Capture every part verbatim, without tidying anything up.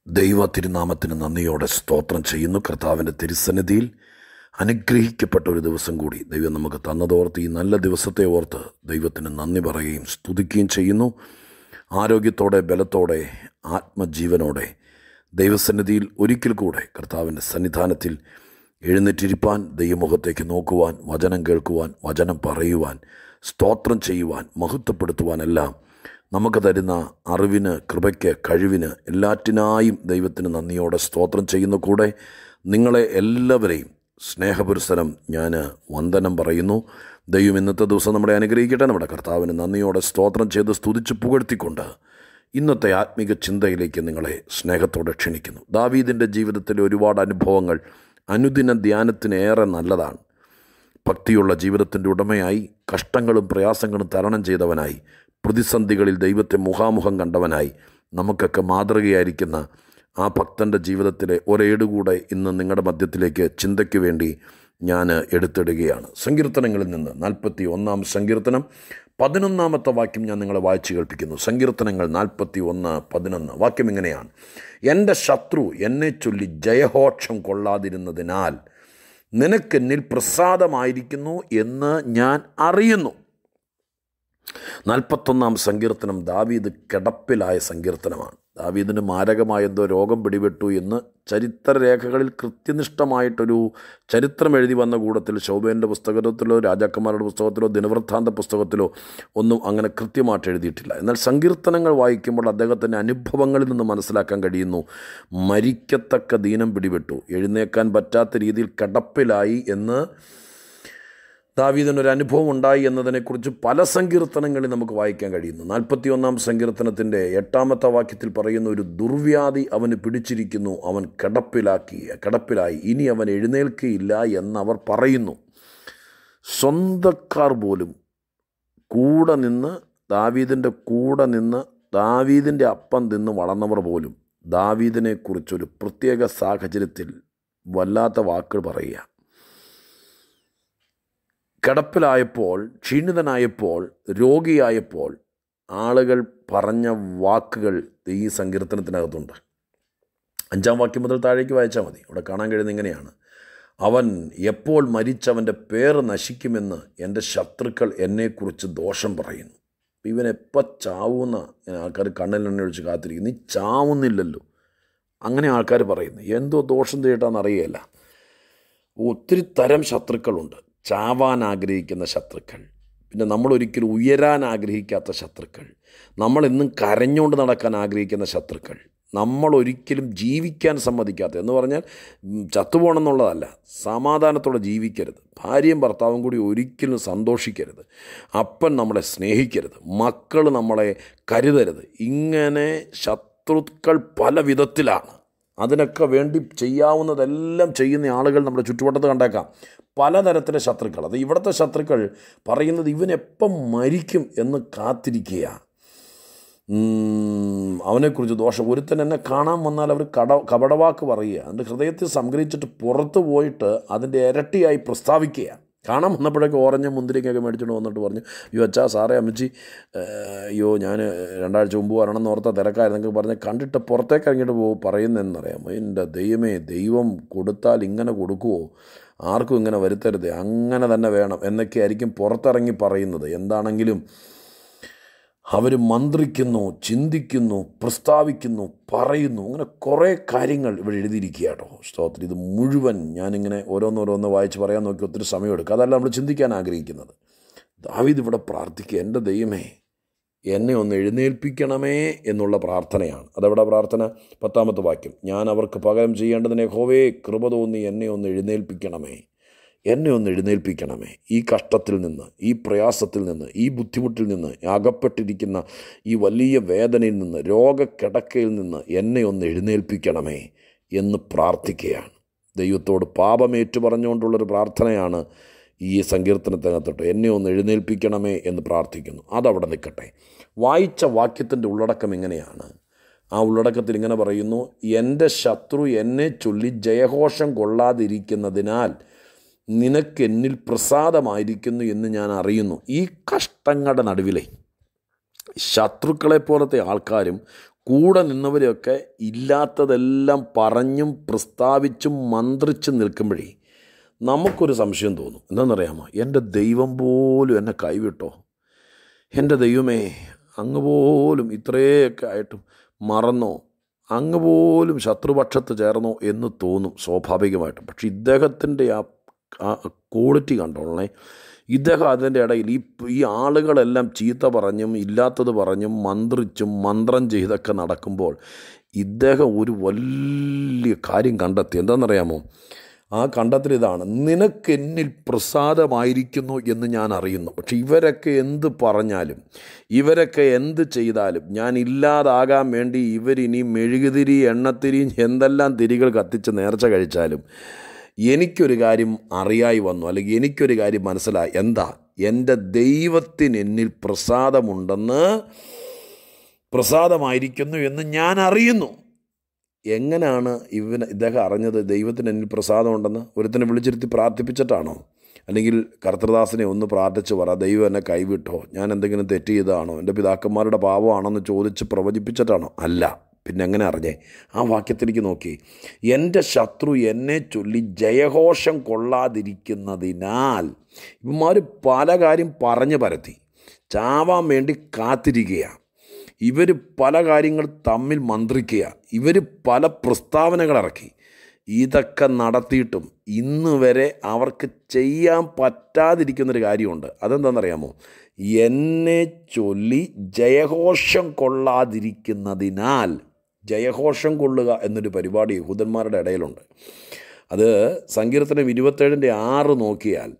ദൈവ തിരുനാമത്തിന് നന്ദിയോടെ സ്തോത്രം ചെയ്യുന്നു. കർത്താവിൻ്റെ തിരുസന്നിധിയിൽ അനുഗ്രഹിക്കപ്പെട്ട ഒരു ദിവസം കൂടി ദൈവം നമുക്ക് തന്നതോർത്ത് ഈ നല്ല ദിവസത്തെ ഓർത്ത് ദൈവത്തിന് നന്ദി പറയുകയും സ്തുതിക്കുകയും ചെയ്യുന്നു. ആരോഗ്യത്തോടെ, ബലത്തോടെ, ആത്മജീവനോടെ ദൈവസന്നിധിയിൽ ഒരിക്കൽ കൂടെ കർത്താവിൻ്റെ സന്നിധാനത്തിൽ എഴുന്നേറ്റിരിപ്പാൻ, ദൈവമുഖത്തേക്ക് നോക്കുവാൻ, വചനം കേൾക്കുവാൻ, വചനം പറയുവാൻ, സ്തോത്രം ചെയ്യുവാൻ, മഹത്വപ്പെടുത്തുവാനെല്ലാം നമുക്ക് തരുന്ന അറിവിന്, കൃപയ്ക്ക്, കഴിവിന് എല്ലാറ്റിനായും ദൈവത്തിന് നന്ദിയോടെ സ്തോത്രം ചെയ്യുന്ന കൂടെ നിങ്ങളെ എല്ലാവരെയും സ്നേഹപുരസ്സരം ഞാൻ വന്ദനം പറയുന്നു. ദൈവം ഇന്നത്തെ ദിവസം നമ്മളെ അനുഗ്രഹിക്കട്ടെ. നമ്മുടെ കർത്താവിന് നന്ദിയോടെ സ്തോത്രം ചെയ്ത് സ്തുതിച്ച് പുകഴ്ത്തിക്കൊണ്ട് ഇന്നത്തെ ആത്മീക ചിന്തയിലേക്ക് നിങ്ങളെ സ്നേഹത്തോടെ ക്ഷണിക്കുന്നു. ദാവീദിൻ്റെ ജീവിതത്തിലെ ഒരുപാട് അനുഭവങ്ങൾ അനുദിന ധ്യാനത്തിനേറെ നല്ലതാണ്. ഭക്തിയുള്ള ജീവിതത്തിൻ്റെ ഉടമയായി, കഷ്ടങ്ങളും പ്രയാസങ്ങളും തരണം ചെയ്തവനായി, പ്രതിസന്ധികളിൽ ദൈവത്തെ മുഖാമുഖം കണ്ടവനായി നമുക്കൊക്കെ മാതൃകയായിരിക്കുന്ന ആ ഭക്തൻ്റെ ജീവിതത്തിലെ ഒരേടുകൂടെ ഇന്ന് നിങ്ങളുടെ മധ്യത്തിലേക്ക് ചിന്തയ്ക്ക് വേണ്ടി ഞാൻ എടുത്തിടുകയാണ്. സങ്കീർത്തനങ്ങളിൽ നിന്ന് നാൽപ്പത്തി ഒന്നാം സങ്കീർത്തനം പതിനൊന്നാമത്തെ വാക്യം ഞാൻ നിങ്ങളെ വായിച്ചു കേൾപ്പിക്കുന്നു. സങ്കീർത്തനങ്ങൾ നാൽപ്പത്തി ഒന്ന് പതിനൊന്ന് വാക്യം ഇങ്ങനെയാണ്: എൻ്റെ ശത്രു എന്നെ ചൊല്ലി ജയഘോഷം കൊള്ളാതിരുന്നതിനാൽ നിനക്കെന്നിൽ പ്രസാദമായിരിക്കുന്നു എന്ന് ഞാൻ അറിയുന്നു. നാൽപ്പത്തൊന്നാം സങ്കീർത്തനം ദാവീദ് കിടപ്പിലായ സങ്കീർത്തനമാണ്. ദാവീദിന് മാരകമായ എന്തോ രോഗം പിടിപെട്ടു എന്ന് ചരിത്രരേഖകളിൽ കൃത്യനിഷ്ഠമായിട്ടൊരു ചരിത്രം എഴുതി വന്ന കൂട്ടത്തിൽ ശോഭേൻ്റെ പുസ്തകത്തിലോ രാജാക്കന്മാരുടെ പുസ്തകത്തിലോ ദിനവൃത്താന്ത പുസ്തകത്തിലോ ഒന്നും അങ്ങനെ കൃത്യമായിട്ട് എഴുതിയിട്ടില്ല. എന്നാൽ സങ്കീർത്തനങ്ങൾ വായിക്കുമ്പോൾ അദ്ദേഹത്തിൻ്റെ അനുഭവങ്ങളിൽ നിന്ന് മനസ്സിലാക്കാൻ കഴിയുന്നു. മരിക്കത്തക്ക ദീനം പിടിപെട്ടു, എഴുന്നേക്കാൻ പറ്റാത്ത രീതിയിൽ കിടപ്പിലായി എന്ന് ദാവീദിനൊരു അനുഭവം ഉണ്ടായി എന്നതിനെക്കുറിച്ച് പല സങ്കീർത്തനങ്ങളിൽ നമുക്ക് വായിക്കാൻ കഴിയുന്നു. നാൽപ്പത്തി ഒന്നാം സങ്കീർത്തനത്തിൻ്റെ എട്ടാമത്തെ വാക്യത്തിൽ പറയുന്ന ഒരു ദുർവ്യാധി അവന് പിടിച്ചിരിക്കുന്നു, അവൻ കിടപ്പിലാക്കി കിടപ്പിലായി ഇനി അവൻ എഴുന്നേൽക്കുകയില്ല എന്നവർ പറയുന്നു. സ്വന്തക്കാർ പോലും കൂടെ നിന്ന്, ദാവീദിൻ്റെ കൂടെ നിന്ന്, ദാവീദിൻ്റെ അപ്പം തിന്ന് വളർന്നവർ പോലും ദാവീദിനെക്കുറിച്ചൊരു പ്രത്യേക സാഹചര്യത്തിൽ വല്ലാത്ത വാക്കുകൾ പറയുക. കിടപ്പിലായപ്പോൾ, ക്ഷീണിതനായപ്പോൾ, രോഗിയായപ്പോൾ ആളുകൾ പറഞ്ഞ വാക്കുകൾ ഈ സങ്കീർത്തനത്തിനകത്തുണ്ട്. അഞ്ചാം വാക്യം മുതൽ താഴേക്ക് വായിച്ചാൽ മതി. അവിടെ കാണാൻ കഴിയുന്നത് ഇങ്ങനെയാണ്: അവൻ എപ്പോൾ മരിച്ചവൻ്റെ പേര് നശിക്കുമെന്ന് എൻ്റെ ശത്രുക്കൾ എന്നെക്കുറിച്ച് ദോഷം പറയുന്നു. ഇവൻ എപ്പോൾ ചാവുന്ന ആൾക്കാർ കണ്ണിലെണ്ണ ഒഴിച്ച് കാത്തിരിക്കും. നീ ചാവുന്നില്ലല്ലോ, അങ്ങനെ ആൾക്കാർ പറയുന്നു. എന്തോ ദോഷം ചെയ്തിട്ടാന്ന് അറിയുകയില്ല. ഒത്തിരി തരം ശത്രുക്കളുണ്ട്. ചാവാൻ ആഗ്രഹിക്കുന്ന ശത്രുക്കൾ, പിന്നെ നമ്മളൊരിക്കലും ഉയരാൻ ആഗ്രഹിക്കാത്ത ശത്രുക്കൾ, നമ്മളെന്നും കരഞ്ഞുകൊണ്ട് നടക്കാൻ ആഗ്രഹിക്കുന്ന ശത്രുക്കൾ, നമ്മളൊരിക്കലും ജീവിക്കാൻ സമ്മതിക്കാത്ത, എന്ന് പറഞ്ഞാൽ ചത്തുപോകണം എന്നുള്ളതല്ല, സമാധാനത്തോടെ ജീവിക്കരുത്, ഭാര്യയും ഭർത്താവും കൂടി ഒരിക്കലും സന്തോഷിക്കരുത്, അപ്പൻ നമ്മളെ സ്നേഹിക്കരുത്, മക്കൾ നമ്മളെ കരുതരുത്. ഇങ്ങനെ ശത്രുക്കൾ പല വിധത്തിലാണ്. അതിനൊക്കെ വേണ്ടി ചെയ്യാവുന്നതെല്ലാം ചെയ്യുന്ന ആളുകൾ നമ്മുടെ ചുറ്റുവട്ടത്ത് കണ്ടേക്കാം. പലതരത്തിലെ ശത്രുക്കൾ. അത് ഇവിടുത്തെ ശത്രുക്കൾ പറയുന്നത് ഇവനെപ്പം മരിക്കും എന്ന് കാത്തിരിക്കുക. അവനെക്കുറിച്ച് ദോഷം. ഒരുത്തൻ എന്നെ കാണാൻ വന്നാൽ അവർ കട കപടവാക്ക് പറയുക, അതിൻ്റെ ഹൃദയത്തിൽ സംഗ്രഹിച്ചിട്ട് പുറത്ത് പോയിട്ട് അതിൻ്റെ ഇരട്ടിയായി പ്രസ്താവിക്കുക. കാണാൻ വന്നപ്പോഴേക്ക് ഓറഞ്ച് മുന്തിരിക്കൊക്കെ മേടിച്ചിട്ട് വന്നിട്ട് പറഞ്ഞു, അയ്യോ അച്ഛാ, സാറേ, അമ്മച്ചി, അയ്യോ ഞാൻ രണ്ടാഴ്ച മുമ്പ് വരണം എന്ന് ഓർത്താൽ തിരക്കായിരുന്നെങ്കിൽ പറഞ്ഞ് കണ്ടിട്ട് പുറത്തേക്ക് ഇറങ്ങിയിട്ട് പോകും. പറയുന്നതെന്നറിയാമോ? എൻ്റെ ദൈവമേ, ദൈവം കൊടുത്താൽ ഇങ്ങനെ കൊടുക്കുമോ? ആർക്കും ഇങ്ങനെ വരുത്തരുത്, അങ്ങനെ തന്നെ വേണം എന്നൊക്കെ ആയിരിക്കും പുറത്തിറങ്ങി പറയുന്നത്. എന്താണെങ്കിലും അവർ മന്ത്രിക്കുന്നു, ചിന്തിക്കുന്നു, പ്രസ്താവിക്കുന്നു, പറയുന്നു. അങ്ങനെ കുറേ കാര്യങ്ങൾ ഇവിടെ എഴുതിയിരിക്കുക കേട്ടോ. സ്തോത്രം. ഇത് മുഴുവൻ ഞാനിങ്ങനെ ഓരോന്നോരോന്ന് വായിച്ച് പറയാൻ നോക്കി ഒത്തിരി സമയമെടുക്കും. അതല്ല നമ്മൾ ചിന്തിക്കാൻ ആഗ്രഹിക്കുന്നത്. ദാവീദ് ഇവിടെ പ്രാർത്ഥിക്കുക, എൻ്റെ ദൈവമേ എന്നെ ഒന്ന് എഴുന്നേൽപ്പിക്കണമേ എന്നുള്ള പ്രാർത്ഥനയാണ്. അതെവിടെ പ്രാർത്ഥന? പത്താമത്തെ വാക്യം: ഞാൻ അവർക്ക് പകരം ചെയ്യേണ്ടതിനെ യഹോവേ കൃപ തോന്നി എന്നെ ഒന്ന് എഴുന്നേൽപ്പിക്കണമേ, എന്നെ ഒന്ന് എഴുന്നേൽപ്പിക്കണമേ. ഈ കഷ്ടത്തിൽ നിന്ന്, ഈ പ്രയാസത്തിൽ നിന്ന്, ഈ ബുദ്ധിമുട്ടിൽ നിന്ന്, അകപ്പെട്ടിരിക്കുന്ന ഈ വലിയ വേദനയിൽ നിന്ന്, രോഗക്കിടക്കയിൽ നിന്ന് എന്നെ ഒന്ന് എഴുന്നേൽപ്പിക്കണമേ എന്ന് പ്രാർത്ഥിക്കുകയാണ്. ദൈവത്തോട് പാപമേറ്റു പറഞ്ഞുകൊണ്ടുള്ളൊരു പ്രാർത്ഥനയാണ് ഈ സങ്കീർത്തനത്തിനകത്തോട്ട്. എന്നെ ഒന്ന് എഴുന്നേൽപ്പിക്കണമേ എന്ന് പ്രാർത്ഥിക്കുന്നു. അതവിടെ നിൽക്കട്ടെ. വായിച്ച വാക്യത്തിൻ്റെ ഉള്ളടക്കം ഇങ്ങനെയാണ്. ആ ഉള്ളടക്കത്തിൽ ഇങ്ങനെ പറയുന്നു: എൻ്റെ ശത്രു എന്നെ ചൊല്ലി ജയഘോഷം കൊള്ളാതിരിക്കുന്നതിനാൽ നിനക്കെന്നിൽ പ്രസാദമായിരിക്കുന്നു എന്ന് ഞാൻ അറിയുന്നു. ഈ കഷ്ടങ്ങളുടെ നടുവിലെ ശത്രുക്കളെപ്പോലത്തെ ആൾക്കാരും കൂടെ നിന്നവരെയൊക്കെ ഇല്ലാത്തതെല്ലാം പറഞ്ഞും പ്രസ്താവിച്ചും മന്ത്രിച്ചും നിൽക്കുമ്പോഴേ നമുക്കൊരു സംശയം തോന്നും. എന്താണെന്നറിയാമോ? എൻ്റെ ദൈവം പോലും എന്നെ കൈവിട്ടോ, എൻ്റെ ദൈവമേ അങ്ങ് പോലും ഇത്രയൊക്കെ ആയിട്ടും മറന്നോ, അങ്ങ് പോലും ശത്രുപക്ഷത്ത് ചേർന്നോ എന്ന് തോന്നും സ്വാഭാവികമായിട്ടും. പക്ഷെ ഇദ്ദേഹത്തിൻ്റെ ആ ആ ക്വാളിറ്റി കണ്ടോളണേ. ഇദ്ദേഹം അതിൻ്റെ ഇടയിൽ ഈ ഈ ആളുകളെല്ലാം ചീത്ത പറഞ്ഞും ഇല്ലാത്തത് പറഞ്ഞും മന്ത്രിച്ചും മന്ത്രം ചെയ്തൊക്കെ നടക്കുമ്പോൾ ഇദ്ദേഹം ഒരു വലിയ കാര്യം കണ്ടെത്തി. എന്താണെന്നറിയാമോ? ആ കണ്ടെത്തൽ ഇതാണ്: നിനക്കെന്നിൽ പ്രസാദമായിരിക്കുന്നു എന്ന് ഞാൻ അറിയുന്നു. പക്ഷെ ഇവരൊക്കെ എന്ത് പറഞ്ഞാലും ഇവരൊക്കെ എന്ത് ചെയ്താലും ഞാൻ ഇല്ലാതാകാൻ വേണ്ടി ഇവരിനി മെഴുകുതിരി എണ്ണത്തിരി എന്തെല്ലാം തിരികൾ കത്തിച്ച് നേർച്ച കഴിച്ചാലും എനിക്കൊരു കാര്യം അറിയായി വന്നു, അല്ലെങ്കിൽ എനിക്കൊരു കാര്യം മനസ്സിലായി. എന്താ? എൻ്റെ ദൈവത്തിന് എന്നിൽ പ്രസാദമുണ്ടെന്ന്, പ്രസാദമായിരിക്കുന്നു എന്ന് ഞാൻ അറിയുന്നു. എങ്ങനെയാണ് ഇവന് ഇദ്ദേഹം അറിഞ്ഞത് ദൈവത്തിന് എന്നിൽ പ്രസാദമുണ്ടെന്ന്? ഒരുത്തനെ വിളിച്ചിരുത്തി പ്രാർത്ഥിപ്പിച്ചിട്ടാണോ? അല്ലെങ്കിൽ കർത്തൃദാസനെ ഒന്ന് പ്രാർത്ഥിച്ച് പറ, ദൈവം എന്നെ കൈവിട്ടോ, ഞാൻ എന്തെങ്കിലും തെറ്റ് ചെയ്തതാണോ, എൻ്റെ പിതാക്കന്മാരുടെ പാപമാണെന്ന് ചോദിച്ച് പ്രവചിപ്പിച്ചിട്ടാണോ? അല്ല. പിന്നെ എങ്ങനെ അറിഞ്ഞേ? ആ വാക്യത്തിലേക്ക് നോക്കി. എൻ്റെ ശത്രു എന്നെ ചൊല്ലി ജയഘോഷം കൊള്ളാതിരിക്കുന്നതിനാൽ. ഇവന്മാർ പല കാര്യം പറഞ്ഞ് പരത്തി, ചാവാൻ വേണ്ടി കാത്തിരിക്കുകയാണ്. ഇവർ പല കാര്യങ്ങൾ തമ്മിൽ മന്ത്രിക്കുക, ഇവർ പല പ്രസ്താവനകൾ ഇറക്കി. ഇതൊക്കെ നടത്തിയിട്ടും ഇന്ന് വരെ അവർക്ക് ചെയ്യാൻ പറ്റാതിരിക്കുന്നൊരു കാര്യമുണ്ട്. അതെന്താണെന്നറിയാമോ? എന്നെ ചൊല്ലി ജയഘോഷം കൊള്ളാതിരിക്കുന്നതിനാൽ. ജയഘോഷം കൊള്ളുക എന്നൊരു പരിപാടി യഹൂദന്മാരുടെ ഇടയിലുണ്ട്. അത് സങ്കീർത്തനം ഇരുപത്തേഴിൻ്റെ ആറ് നോക്കിയാൽ,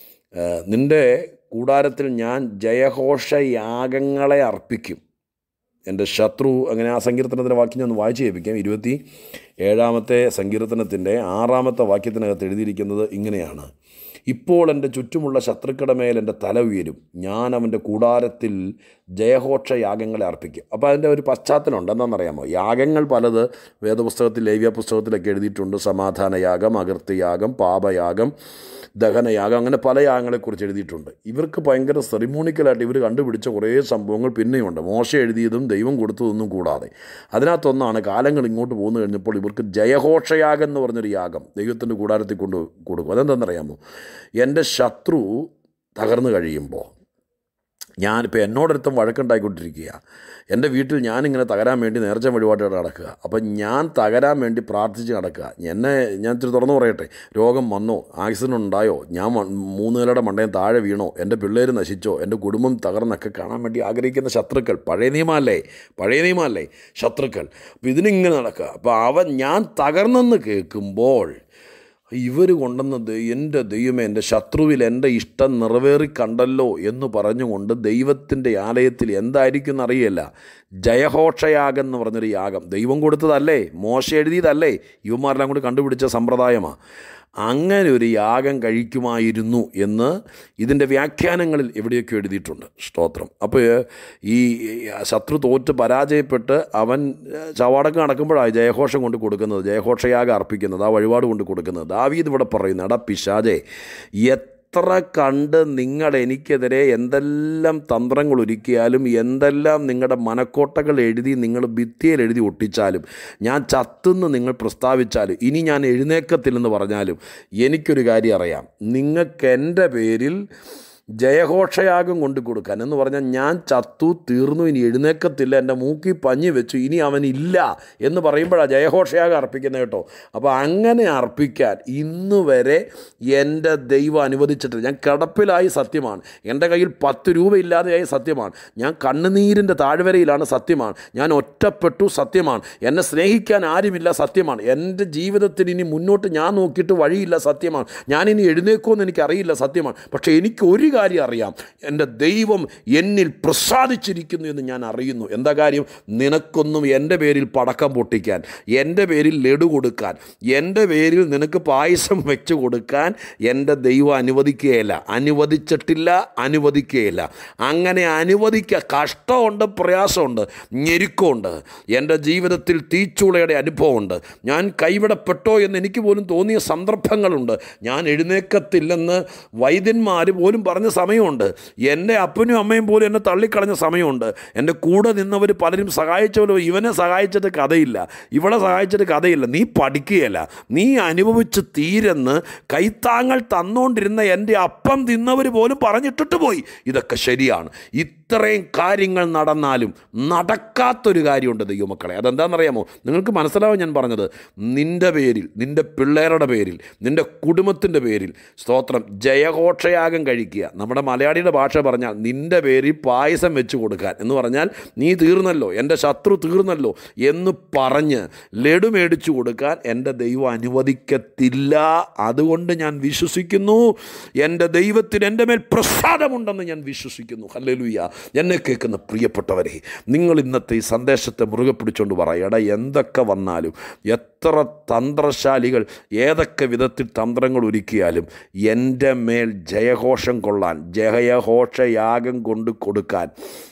നിൻ്റെ കൂടാരത്തിൽ ഞാൻ ജയഘോഷയാഗങ്ങളെ അർപ്പിക്കും. എൻ്റെ ശത്രു, അങ്ങനെ ആ സങ്കീർത്തനത്തിൻ്റെ വാക്യം ഞാൻ ഒന്ന് വായിച്ച് കേൾപ്പിക്കാം. ഇരുപത്തി ഏഴാമത്തെ സങ്കീർത്തനത്തിൻ്റെ ആറാമത്തെ വാക്യത്തിനകത്ത് എഴുതിയിരിക്കുന്നത് ഇങ്ങനെയാണ്: ഇപ്പോൾ എൻ്റെ ചുറ്റുമുള്ള ശത്രുക്കളുടെ മേൽ എൻ്റെ തല ഉയരും, ഞാൻ അവൻ്റെ കൂടാരത്തിൽ ജയഘോഷ യാഗങ്ങളെ അർപ്പിക്കും. അപ്പോൾ അതിൻ്റെ ഒരു പശ്ചാത്തലമുണ്ട്. എന്താണെന്നറിയാമോ? യാഗങ്ങൾ പലത് വേദപുസ്തകത്തിൽ, ലേവ്യ പുസ്തകത്തിലൊക്കെ എഴുതിയിട്ടുണ്ട്. സമാധാനയാഗം, അകൃത്യയാഗം, പാപയാഗം, ദഹനയാഗം, അങ്ങനെ പല യാഗങ്ങളെക്കുറിച്ച് എഴുതിയിട്ടുണ്ട്. ഇവർക്ക് ഭയങ്കര സെറിമോണിക്കലായിട്ട് ഇവർ കണ്ടുപിടിച്ച കുറേ സംഭവങ്ങൾ പിന്നെയുണ്ട്, മോശ എഴുതിയതും ദൈവം കൊടുത്തതൊന്നും കൂടാതെ. അതിനകത്തൊന്നാണ് കാലങ്ങൾ ഇങ്ങോട്ട് പോന്നു കഴിഞ്ഞപ്പോൾ ഇവർക്ക് ജയഘോഷയാഗം എന്ന് പറഞ്ഞൊരു യാഗം ദൈവത്തിൻ്റെ കൂടാരത്തിൽ കൊണ്ട് കൊടുക്കും. അതെന്താണെന്നറിയാമോ? എൻ്റെ ശത്രു തകർന്നു കഴിയുമ്പോൾ, ഞാനിപ്പോൾ എന്നോടൊരുത്തം വഴക്കുണ്ടായിക്കൊണ്ടിരിക്കുക, എൻ്റെ വീട്ടിൽ ഞാനിങ്ങനെ തകരാൻ വേണ്ടി നേർച്ച വഴിപാടുകൾ നടക്കുക. അപ്പം ഞാൻ തകരാൻ വേണ്ടി പ്രാർത്ഥിച്ച് നടക്കുക. എന്നെ ഞാൻ ഇത്തിരി തുറന്നു പറയട്ടെ, രോഗം വന്നോ, ആക്സിഡൻ്റ് ഉണ്ടായോ, ഞാൻ മൂന്ന് നിലയുടെ മണ്ടയം താഴെ വീണോ, എൻ്റെ പിള്ളേർ നശിച്ചോ, എൻ്റെ കുടുംബം തകർന്നൊക്കെ കാണാൻ വേണ്ടി ആഗ്രഹിക്കുന്ന ശത്രുക്കൾ, പഴയ നിയമമല്ലേ പഴയ നിയമമല്ലേ ശത്രുക്കൾ. അപ്പോൾ ഇതിനിങ്ങനെ നടക്കുക. അപ്പോൾ അവൻ ഞാൻ തകർന്നെന്ന് കേൾക്കുമ്പോൾ ഇവർ കൊണ്ടുവന്നത്, എൻ്റെ ദൈവമേ, എൻ്റെ ശത്രുവിൽ എൻ്റെ ഇഷ്ടം നിറവേറി കണ്ടല്ലോ എന്ന് പറഞ്ഞുകൊണ്ട് ദൈവത്തിൻ്റെ ആലയത്തിൽ എന്തായിരിക്കും എന്നറിയില്ല, ജയഘോഷയാഗം എന്ന് പറഞ്ഞൊരു യാഗം ദൈവം കൊടുത്തതല്ലേ, മോശ എഴുതിയതല്ലേ, ഇവന്മാരെല്ലാം കൂടി കണ്ടുപിടിച്ച സമ്പ്രദായമാണ്. അങ്ങനെ ഒരു യാഗം കഴിക്കുമായിരുന്നു എന്ന് ഇതിൻ്റെ വ്യാഖ്യാനങ്ങളിൽ എവിടെയൊക്കെ എഴുതിയിട്ടുണ്ട്. സ്തോത്രം. അപ്പോൾ ഈ ശത്രു തോറ്റ് പരാജയപ്പെട്ട് അവൻ ചവാടക്കം നടക്കുമ്പോഴാണ് ജയഘോഷം കൊണ്ട് കൊടുക്കുന്നത്, ജയഘോഷയാഗം അർപ്പിക്കുന്നത്, ആ വഴിപാട് കൊണ്ട് കൊടുക്കുന്നത്. ദാവീദ് ഇവിടെ പറയുന്നത്, എടാ പിശാചേ, എത്ര കണ്ട് നിങ്ങൾ എനിക്കെതിരെ എന്തെല്ലാം തന്ത്രങ്ങൾ ഒരുക്കിയാലും, എന്തെല്ലാം നിങ്ങളുടെ മനക്കോട്ടകൾ എഴുതി നിങ്ങൾ ഭിത്തിയിൽ എഴുതി ഒട്ടിച്ചാലും, ഞാൻ ചത്തുന്ന് നിങ്ങൾ പ്രസ്താവിച്ചാലും, ഇനി ഞാൻ എഴുന്നേക്കത്തില്ലെന്ന് പറഞ്ഞാലും, എനിക്കൊരു കാര്യം അറിയാം, നിങ്ങൾക്ക് എൻ്റെ പേരിൽ ജയഘോഷയാഗം കൊണ്ട് കൊടുക്കാൻ എന്ന് പറഞ്ഞാൽ ഞാൻ ചത്തു തീർന്നു, ഇനി എഴുന്നേക്കത്തില്ല, എൻ്റെ മൂക്കി പഞ്ഞി വെച്ചു, ഇനി അവനില്ല എന്ന് പറയുമ്പോഴാണ് ജയഘോഷയാഗം അർപ്പിക്കുന്നത് കേട്ടോ. അപ്പോൾ അങ്ങനെ അർപ്പിക്കാൻ ഇന്ന് വരെ എൻ്റെ ദൈവം അനുവദിച്ചിട്ടില്ല. ഞാൻ കിടപ്പിലായി സത്യമാണ്, എൻ്റെ കയ്യിൽ പത്ത് രൂപ ഇല്ലാതെയായി സത്യമാണ്, ഞാൻ കണ്ണുനീരിൻ്റെ താഴ്വരയിലാണ് സത്യമാണ്, ഞാൻ ഒറ്റപ്പെട്ടു സത്യമാണ്, എന്നെ സ്നേഹിക്കാൻ ആരുമില്ല സത്യമാണ്, എൻ്റെ ജീവിതത്തിൽ ഇനി മുന്നോട്ട് ഞാൻ നോക്കിയിട്ട് വഴിയില്ല സത്യമാണ്, ഞാനിനി എഴുന്നേക്കുമെന്ന് എനിക്കറിയില്ല സത്യമാണ്. പക്ഷേ എനിക്ക് ഒരു കാര്യം അറിയാം, എൻ്റെ ദൈവം എന്നിൽ പ്രസാദിച്ചിരിക്കുന്നു എന്ന് ഞാൻ അറിയുന്നു. എന്താ കാര്യം? നിനക്കൊന്നും എൻ്റെ പേരിൽ പടക്കം പൊട്ടിക്കാൻ, എൻ്റെ പേരിൽ ലഡു കൊടുക്കാൻ, എൻ്റെ പേരിൽ നിനക്ക് പായസം വെച്ച് കൊടുക്കാൻ എൻ്റെ ദൈവം അനുവദിക്കുകയില്ല, അനുവദിച്ചിട്ടില്ല, അനുവദിക്കുകയില്ല. അങ്ങനെ അനുവദിക്കുക, കഷ്ടമുണ്ട്, പ്രയാസമുണ്ട്, ഞെരുക്കമുണ്ട്, എൻ്റെ ജീവിതത്തിൽ തീച്ചൂളയുടെ അനുഭവമുണ്ട്, ഞാൻ കൈവിടപ്പെട്ടോ എന്ന് എനിക്ക് പോലും തോന്നിയ സന്ദർഭങ്ങളുണ്ട്, ഞാൻ എഴുന്നേക്കത്തില്ലെന്ന് വൈദ്യന്മാർ പോലും പറഞ്ഞ തള്ളിക്കളഞ്ഞ സമയമുണ്ട്. എൻ്റെ അപ്പനും അമ്മയും പോലും എന്നെ തള്ളിക്കളഞ്ഞ സമയമുണ്ട്. എൻ്റെ കൂടെ നിന്നവർ പലരും സഹായിച്ചവരോ ഇവനെ സഹായിച്ചിട്ട് കഥയില്ല, ഇവളെ സഹായിച്ചിട്ട് കഥയില്ല. നീ പഠിക്കുകയല്ല, നീ അനുഭവിച്ച് തീരെന്ന് കൈത്താങ്ങൾ തന്നുകൊണ്ടിരുന്ന എൻ്റെ അപ്പം തിന്നവർ പോലും പറഞ്ഞിട്ടിട്ട് പോയി. ഇതൊക്കെ ശരിയാണ്. ഇത്രയും കാര്യങ്ങൾ നടന്നാലും നടക്കാത്തൊരു കാര്യമുണ്ട് ദൈവമക്കളെ. അതെന്താണെന്നറിയാമോ? നിങ്ങൾക്ക് മനസ്സിലാവും ഞാൻ പറഞ്ഞത്. നിൻ്റെ പേരിൽ, നിൻ്റെ പിള്ളേരുടെ പേരിൽ, നിൻ്റെ കുടുംബത്തിൻ്റെ പേരിൽ സ്തോത്രം ജയഘോഷയാഗം കഴിക്കുക. നമ്മുടെ മലയാളിയുടെ ഭാഷ പറഞ്ഞാൽ നിൻ്റെ പേരിൽ പായസം വെച്ച് കൊടുക്കാൻ എന്ന് പറഞ്ഞാൽ നീ തീർന്നല്ലോ, എൻ്റെ ശത്രു തീർന്നല്ലോ എന്ന് പറഞ്ഞ് ലഡു മേടിച്ചു കൊടുക്കാൻ എൻ്റെ ദൈവം അനുവദിക്കത്തില്ല. അതുകൊണ്ട് ഞാൻ വിശ്വസിക്കുന്നു, എൻ്റെ ദൈവത്തിന് എൻ്റെ മേൽ പ്രസാദമുണ്ടെന്ന് ഞാൻ വിശ്വസിക്കുന്നു. ഹല്ലേലൂയ. എന്നെ കേൾക്കുന്ന പ്രിയപ്പെട്ടവരെ, നിങ്ങൾ ഇന്നത്തെ ഈ സന്ദേശത്തെ മുറുകെ പിടിച്ചുകൊണ്ട് പറയട, എന്തൊക്കെ വന്നാലും, എത്ര തന്ത്രശാലികൾ ഏതൊക്കെ വിധത്തിൽ തന്ത്രങ്ങൾ ഒരുക്കിയാലും എൻ്റെ മേൽ ജയഘോഷം കൊള്ളാൻ, ജയഘോഷയാഗം കൊണ്ട് കൊടുക്കാൻ,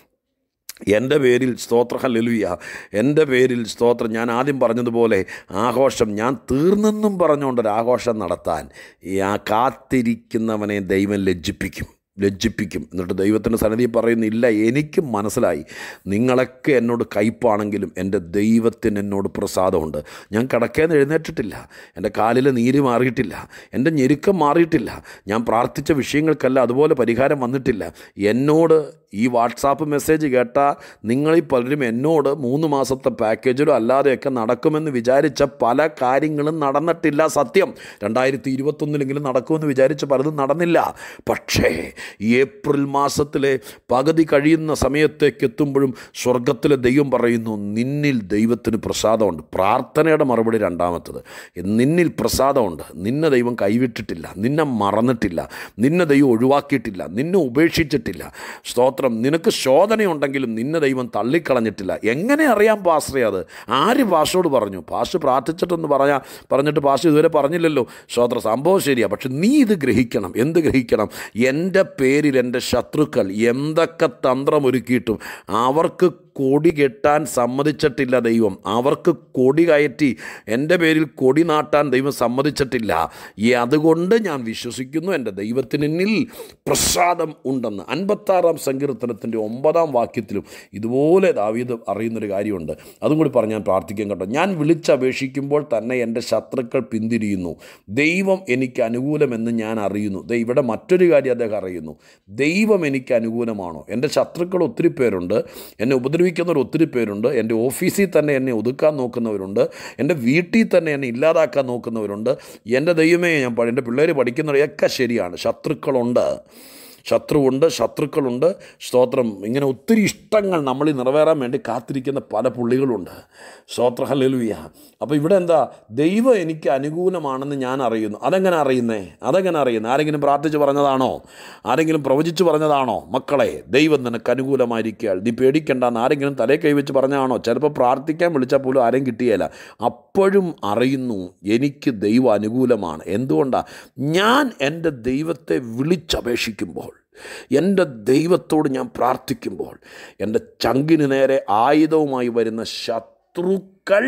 എൻ്റെ പേരിൽ സ്തോത്ര ഹല്ലേലൂയ, എൻ്റെ പേരിൽ സ്തോത്രം, ഞാൻ ആദ്യം പറഞ്ഞതുപോലെ ആഘോഷം, ഞാൻ തീർന്നെന്നും പറഞ്ഞുകൊണ്ടൊരാഘോഷം നടത്താൻ ആ കാത്തിരിക്കുന്നവനെ ദൈവം ലജ്ജിപ്പിക്കും ലജ്ജിപ്പിക്കും എന്നിട്ട് ദൈവത്തിൻ്റെ സന്നിധി പറയുന്നില്ല, എനിക്കും മനസ്സിലായി നിങ്ങളൊക്കെ എന്നോട് കയ്പാണെങ്കിലും എൻ്റെ ദൈവത്തിന് എന്നോട് പ്രസാദമുണ്ട്. ഞാൻ കിടക്കേന്ന് എഴുന്നേറ്റിട്ടില്ല, എൻ്റെ കാലിൽ നീര് മാറിയിട്ടില്ല, എൻ്റെ ഞെരുക്കം മാറിയിട്ടില്ല, ഞാൻ പ്രാർത്ഥിച്ച വിഷയങ്ങൾക്കല്ല അതുപോലെ പരിഹാരം വന്നിട്ടില്ല. എന്നോട് ഈ വാട്സാപ്പ് മെസ്സേജ് കേട്ടാൽ നിങ്ങളിൽ പലരും എന്നോട് മൂന്ന് മാസത്തെ പാക്കേജിലോ അല്ലാതെയൊക്കെ നടക്കുമെന്ന് വിചാരിച്ച പല കാര്യങ്ങളും നടന്നിട്ടില്ല. സത്യം, രണ്ടായിരത്തി ഇരുപത്തൊന്നിലെങ്കിലും നടക്കുമെന്ന് വിചാരിച്ച പലതും നടന്നില്ല. പക്ഷേ ഏപ്രിൽ മാസത്തിലെ പകുതി കഴിയുന്ന സമയത്തേക്ക് എത്തുമ്പോഴും സ്വർഗത്തിലെ ദൈവം പറയുന്നു, നിന്നിൽ ദൈവത്തിന് പ്രസാദമുണ്ട്. പ്രാർത്ഥനയുടെ മറുപടി രണ്ടാമത്തത്, നിന്നിൽ പ്രസാദമുണ്ട്. നിന്നെ ദൈവം കൈവിട്ടിട്ടില്ല, നിന്നെ മറന്നിട്ടില്ല, നിന്നെ ദൈവം ഒഴിവാക്കിയിട്ടില്ല, നിന്നെ ഉപേക്ഷിച്ചിട്ടില്ല. സ്തോത്രം. നിനക്ക് ശോധനയുണ്ടെങ്കിലും നിന്നെ ദൈവം തള്ളിക്കളഞ്ഞിട്ടില്ല. എങ്ങനെ അറിയാം പാസ്റ്ററെ? അത് ആര് പാസ്റ്റോട് പറഞ്ഞു? പാസ്റ്റ് പ്രാർത്ഥിച്ചിട്ടൊന്ന് പറയാ പറഞ്ഞിട്ട് പാസ്റ്റ് ഇതുവരെ പറഞ്ഞില്ലല്ലോ. സ്തോത്രം. സംഭവം ശരിയാണ്, പക്ഷെ നീ ഇത് ഗ്രഹിക്കണം. എന്ത് ഗ്രഹിക്കണം? എൻ്റെ പേരിൽ എൻ്റെ ശത്രുക്കൾ എന്തൊക്കെ തന്ത്രമൊരുക്കിയിട്ടും അവർക്ക് കൊടി കെട്ടാൻ സമ്മതിച്ചിട്ടില്ല ദൈവം. അവർക്ക് കൊടി കയറ്റി എൻ്റെ പേരിൽ കൊടി നാട്ടാൻ ദൈവം സമ്മതിച്ചിട്ടില്ല. ഈ അതുകൊണ്ട് ഞാൻ വിശ്വസിക്കുന്നു എൻ്റെ ദൈവത്തിനിൽ പ്രസാദം ഉണ്ടെന്ന്. അൻപത്താറാം സങ്കീർത്തനത്തിൻ്റെ ഒമ്പതാം വാക്യത്തിലും ഇതുപോലെ ദാവീദ് അറിയുന്നൊരു കാര്യമുണ്ട്. അതും കൂടി പറഞ്ഞ് ഞാൻ പ്രാർത്ഥിക്കാൻ കേട്ടോ. ഞാൻ വിളിച്ചപേക്ഷിക്കുമ്പോൾ തന്നെ എൻ്റെ ശത്രുക്കൾ പിന്തിരിയുന്നു, ദൈവം എനിക്ക് അനുകൂലമെന്ന് ഞാൻ അറിയുന്നു. ദേ ഇവിടെ മറ്റൊരു കാര്യം അദ്ദേഹം അറിയുന്നു, ദൈവം എനിക്ക് അനുകൂലമാണോ? എൻ്റെ ശത്രുക്കൾ ഒത്തിരി പേരുണ്ട്, എന്നെ ഉപദ്രവിക്കുന്നവർ ഒത്തിരി പേരുണ്ട്, എൻ്റെ ഓഫീസിൽ തന്നെ എന്നെ ഒതുക്കാൻ നോക്കുന്നവരുണ്ട്, എൻ്റെ വീട്ടിൽ തന്നെ എന്നെ ഇല്ലാതാക്കാൻ നോക്കുന്നവരുണ്ട്. എൻ്റെ ദൈവമേ, ഞാൻ എൻ്റെ പിള്ളേർ പഠിക്കുന്നവരൊക്കെ ശരിയാണ്, ശത്രുക്കളുണ്ട്, ശത്രുവുണ്ട്, ശത്രുക്കളുണ്ട്. സ്തോത്രം. ഇങ്ങനെ ഒത്തിരി ഇഷ്ടങ്ങൾ നമ്മളിൽ നിറവേറാൻ വേണ്ടി കാത്തിരിക്കുന്ന പല പുള്ളികളുണ്ട്. സ്തോത്ര ഹല്ലേലൂയ. അപ്പോൾ ഇവിടെ എന്താ? ദൈവം എനിക്ക് അനുകൂലമാണെന്ന് ഞാൻ അറിയുന്നു. അതെങ്ങനെ അറിയുന്നേ? അതെങ്ങനെ അറിയുന്നത്? ആരെങ്കിലും പ്രാർത്ഥിച്ച് പറഞ്ഞതാണോ? ആരെങ്കിലും പ്രവചിച്ച് പറഞ്ഞതാണോ? മക്കളെ, ദൈവം നിനക്ക് അനുകൂലമായിരിക്കുക, നീ പേടിക്കേണ്ടെന്ന് ആരെങ്കിലും തലേ കൈവച്ച് പറഞ്ഞതാണോ? ചിലപ്പോൾ പ്രാർത്ഥിക്കാൻ വിളിച്ചാൽ പോലും ആരെയും കിട്ടിയല്ല. അപ്പോഴും അറിയുന്നു എനിക്ക് ദൈവം അനുകൂലമാണ്. എന്തുകൊണ്ടാണ്? ഞാൻ എൻ്റെ ദൈവത്തെ വിളിച്ചപേക്ഷിക്കുമ്പോൾ, എൻ്റെ ദൈവത്തോട് ഞാൻ പ്രാർത്ഥിക്കുമ്പോൾ, എൻ്റെ ചങ്കിന് നേരെ ആയുധവുമായി വരുന്ന ശത്രുക്കൾ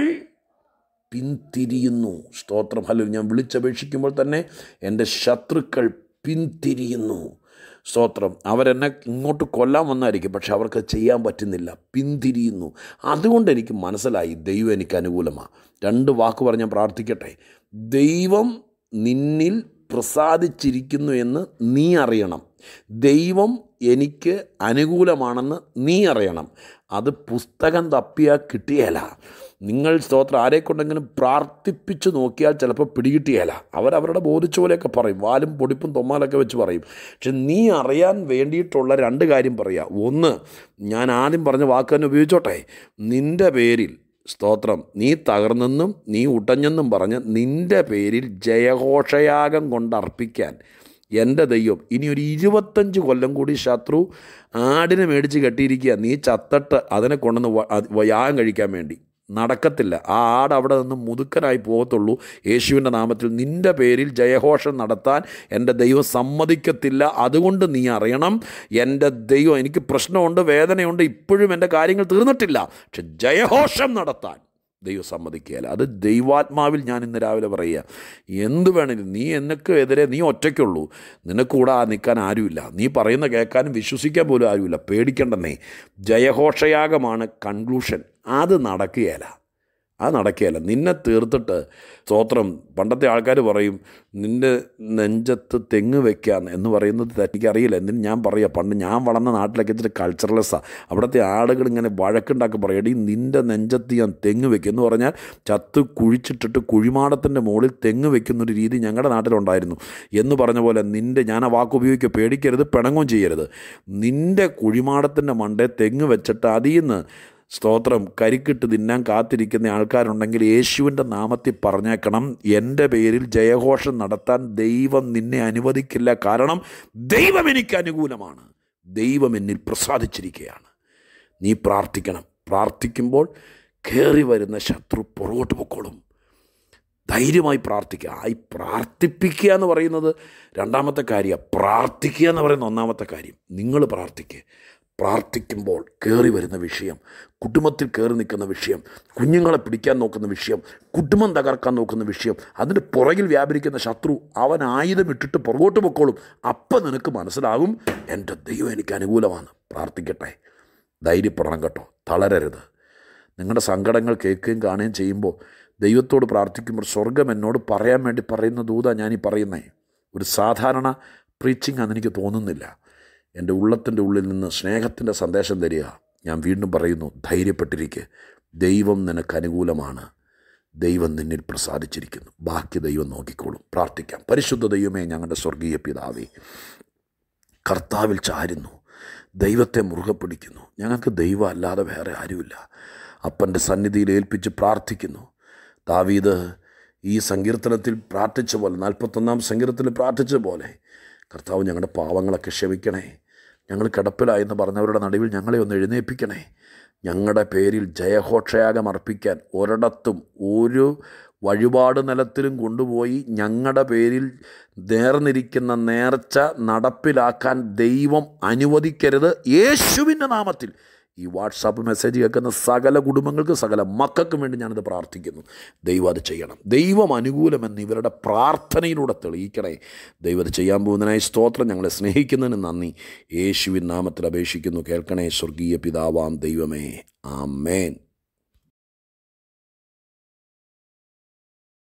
പിന്തിരിയുന്നു. സ്തോത്രം. ഹല്ലേലൂയ. ഞാൻ വിളിച്ചപേക്ഷിക്കുമ്പോൾ തന്നെ എൻ്റെ ശത്രുക്കൾ പിന്തിരിയുന്നു. സ്തോത്രം. അവരെന്നെ ഇങ്ങോട്ട് കൊല്ലാൻ വന്നായിരിക്കും, പക്ഷെ അവർക്ക് ചെയ്യാൻ പറ്റുന്നില്ല, പിന്തിരിയുന്നു. അതുകൊണ്ട് എനിക്ക് മനസ്സിലായി ദൈവം എനിക്ക് അനുകൂലമാണ്. രണ്ട് വാക്ക് പറഞ്ഞ് ഞാൻ പ്രാർത്ഥിക്കട്ടെ. ദൈവം നിന്നിൽ പ്രസാദിച്ചിരിക്കുന്നു എന്ന് നീ അറിയണം. ദൈവം എനിക്ക് അനുകൂലമാണെന്ന് നീ അറിയണം. അത് പുസ്തകം തപ്പിയാൽ കിട്ടിയല്ല. നിങ്ങൾ സ്തോത്രം ആരെക്കൊണ്ടെങ്കിലും പ്രാർത്ഥിപ്പിച്ച് നോക്കിയാൽ ചിലപ്പോൾ പിടികിട്ടിയല്ല. അവരവരുടെ ബോധിച്ച പോലെയൊക്കെ പറയും, വാലും പൊടിപ്പും തൊമ്മാലൊക്കെ വെച്ച് പറയും. പക്ഷെ നീ അറിയാൻ വേണ്ടിയിട്ടുള്ള രണ്ട് കാര്യം പറയാം. ഒന്ന്, ഞാൻ ആദ്യം പറഞ്ഞ വാക്ക് തന്നെ ഉപയോഗിച്ചോട്ടെ. നിൻ്റെ പേരിൽ സ്തോത്രം നീ തകർന്നെന്നും നീ ഉടഞ്ഞെന്നും പറഞ്ഞ് നിൻ്റെ പേരിൽ ജയഘോഷയാഗം കൊണ്ടർപ്പിക്കാൻ എൻ്റെ ദൈവം ഇനി ഒരു ഇരുപത്തഞ്ച് കൊല്ലം കൂടി ശത്രു ആടിനെ മേടിച്ച് കെട്ടിയിരിക്കുക, നീ ചത്തട്ട് അതിനെ കൊണ്ടുവന്ന് യാഗം കഴിക്കാൻ വേണ്ടി. നടക്കത്തില്ല. ആ ആട് അവിടെ നിന്ന് മുതുക്കനായി പോകത്തുള്ളൂ. യേശുവിൻ്റെ നാമത്തിൽ നിൻ്റെ പേരിൽ ജയഘോഷം നടത്താൻ എൻ്റെ ദൈവം സമ്മതിക്കത്തില്ല. അതുകൊണ്ട് നീ അറിയണം, എൻ്റെ ദൈവം, എനിക്ക് പ്രശ്നമുണ്ട്, വേദനയുണ്ട്, ഇപ്പോഴും എൻ്റെ കാര്യങ്ങൾ തീർന്നിട്ടില്ല, പക്ഷെ ജയഘോഷം നടത്താൻ ദൈവം സമ്മതിക്കുകയില്ല. അത് ദൈവാത്മാവിൽ ഞാൻ ഇന്ന് രാവിലെ പറയുക, എന്ത് വേണമെങ്കിലും നീ എന്നൊക്കെ എതിരെ നീ ഒറ്റയ്ക്കുള്ളൂ, നിനക്കൂടെ ആ നിൽക്കാൻ ആരുമില്ല, നീ പറയുന്ന കേൾക്കാനും വിശ്വസിക്കാൻ പോലും ആരുമില്ല, പേടിക്കേണ്ടെന്നേ. ജയഘോഷയാഗമാണ് കൺക്ലൂഷൻ. അത് നടക്കുകയില്ല, അത് നടക്കുകയില്ല. നിന്നെ തീർത്തിട്ട് സ്തോത്രം. പണ്ടത്തെ ആൾക്കാർ പറയും നിൻ്റെ നെഞ്ചത്ത് തെങ്ങ് വെക്കാന്ന് എന്ന് പറയുന്നത് എനിക്കറിയില്ല. എന്നിട്ട് ഞാൻ പറയുക, പണ്ട് ഞാൻ വളർന്ന നാട്ടിലൊക്കെ ഇച്ചിരി കൾച്ചറലെസ്സാണ്. അവിടുത്തെ ആളുകൾ ഇങ്ങനെ വഴക്കുണ്ടാക്കി പറയും, എടീ നിൻ്റെ നെഞ്ചത്ത് ഞാൻ തെങ്ങ് വെക്കും എന്ന് പറഞ്ഞാൽ ചത്ത് കുഴിച്ചിട്ടിട്ട് കുഴിമാടത്തിൻ്റെ മുകളിൽ തെങ്ങ് വെക്കുന്നൊരു രീതി ഞങ്ങളുടെ നാട്ടിലുണ്ടായിരുന്നു എന്ന് പറഞ്ഞ പോലെ നിൻ്റെ, ഞാൻ ആ വാക്ക് ഉപയോഗിക്കുക, പേടിക്കരുത്, പിണങ്ങും ചെയ്യരുത്. നിൻ്റെ കുഴിമാടത്തിൻ്റെ മണ്ടേ തെങ്ങ് വെച്ചിട്ട് അതിൽ നിന്ന് സ്തോത്രം കരിക്കിട്ട് തിന്നാൻ കാത്തിരിക്കുന്ന ആൾക്കാരുണ്ടെങ്കിൽ യേശുവിൻ്റെ നാമത്തിൽ പറഞ്ഞേക്കണം, എൻ്റെ പേരിൽ ജയഘോഷം നടത്താൻ ദൈവം നിന്നെ അനുവദിക്കില്ല. കാരണം ദൈവം എനിക്ക് അനുകൂലമാണ്, ദൈവം എന്നിൽ പ്രസാദിച്ചിരിക്കുകയാണ്. നീ പ്രാർത്ഥിക്കണം. പ്രാർത്ഥിക്കുമ്പോൾ കയറി വരുന്ന ശത്രു പുറകോട്ട് പൊക്കോളും. ധൈര്യമായി പ്രാർത്ഥിക്കുക. ആ ഈ പ്രാർത്ഥിപ്പിക്കുക എന്ന് പറയുന്നത് രണ്ടാമത്തെ കാര്യമാണ്. പ്രാർത്ഥിക്കുക എന്ന് പറയുന്ന ഒന്നാമത്തെ കാര്യം. നിങ്ങൾ പ്രാർത്ഥിക്കുക. പ്രാർത്ഥിക്കുമ്പോൾ കയറി വരുന്ന വിഷയം, കുടുംബത്തിൽ കയറി നിൽക്കുന്ന വിഷയം, കുഞ്ഞുങ്ങളെ പിടിക്കാൻ നോക്കുന്ന വിഷയം, കുടുംബം തകർക്കാൻ നോക്കുന്ന വിഷയം, അതിൻ്റെ പുറകിൽ വ്യാപരിക്കുന്ന ശത്രു, അവൻ ആയുധം ഇട്ടിട്ട് പുറകോട്ട് പൊക്കോളും. അപ്പം നിനക്ക് മനസ്സിലാകും എൻ്റെ ദൈവം എനിക്ക് അനുകൂലമാണ്. പ്രാർത്ഥിക്കട്ടെ, ധൈര്യപ്പെടണം കേട്ടോ, തളരരുത്. നിങ്ങളുടെ സങ്കടങ്ങൾ കേൾക്കുകയും കാണുകയും ചെയ്യുമ്പോൾ ദൈവത്തോട് പ്രാർത്ഥിക്കുമ്പോൾ സ്വർഗം എന്നോട് പറയാൻ വേണ്ടി പറയുന്ന ദൂതാ ഞാനീ പറയുന്നേ. ഒരു സാധാരണ പ്രീച്ചിങ് ആണെന്ന് എനിക്ക് തോന്നുന്നില്ല. എൻ്റെ ഉള്ളത്തിൻ്റെ ഉള്ളിൽ നിന്ന് സ്നേഹത്തിൻ്റെ സന്ദേശം തരിക. ഞാൻ വീണ്ടും പറയുന്നു, ധൈര്യപ്പെട്ടിരിക്കുക. ദൈവം നിനക്ക് അനുകൂലമാണ്, ദൈവം നിന്നിൽ പ്രസാദിച്ചിരിക്കുന്നു. ബാക്കി ദൈവം നോക്കിക്കോളും. പ്രാർത്ഥിക്കാം. പരിശുദ്ധ ദൈവമേ, ഞങ്ങളുടെ സ്വർഗീയ പിതാവേ, കർത്താവിൽ ചാരുന്നു, ദൈവത്തെ മുറുകെ പിടിക്കുന്നു. ഞങ്ങൾക്ക് ദൈവം അല്ലാതെ വേറെ ആരുമില്ല. അപ്പൻ്റെ സന്നിധിയിൽ ഏൽപ്പിച്ച് പ്രാർത്ഥിക്കുന്നു. ദാവീദ് ഈ സങ്കീർത്തനത്തിൽ പ്രാർത്ഥിച്ച പോലെ, നാൽപ്പത്തൊന്നാം സങ്കീർത്തനത്തിൽ പ്രാർത്ഥിച്ച പോലെ, കർത്താവ് ഞങ്ങളുടെ പാവങ്ങളൊക്കെ ക്ഷമിക്കണേ. ഞങ്ങൾ കിടപ്പിലായെന്ന് പറഞ്ഞവരുടെ നടുവിൽ ഞങ്ങളെ ഒന്ന് എഴുന്നേൽപ്പിക്കണേ. ഞങ്ങളുടെ പേരിൽ ജയഘോഷയാഗം അർപ്പിക്കാൻ ഒരിടത്തും ഒരു വഴിപാട് നിലത്തിലും കൊണ്ടുപോയി ഞങ്ങളുടെ പേരിൽ നേർന്നിരിക്കുന്ന നേർച്ച നടപ്പിലാക്കാൻ ദൈവം അനുവദിക്കരുത്. യേശുവിൻ്റെ നാമത്തിൽ ഈ വാട്സാപ്പ് മെസ്സേജ് കേൾക്കുന്ന സകല കുടുംബങ്ങൾക്ക്, സകല മക്കൾക്കും വേണ്ടി ഞാനത് പ്രാർത്ഥിക്കുന്നു. ദൈവം അത് ചെയ്യണം. ദൈവം അനുകൂലമെന്ന് ഇവരുടെ പ്രാർത്ഥനയിലൂടെ തെളിയിക്കണേ. ദൈവം അത് ചെയ്യാൻ പോകുന്നതിനായി സ്തോത്രം. ഞങ്ങളെ സ്നേഹിക്കുന്നതിന് നന്ദി. യേശുവിൻ നാമത്തിൽ അപേക്ഷിക്കുന്നു, കേൾക്കണേ സ്വർഗീയ പിതാവാം ദൈവമേ. ആമേൻ.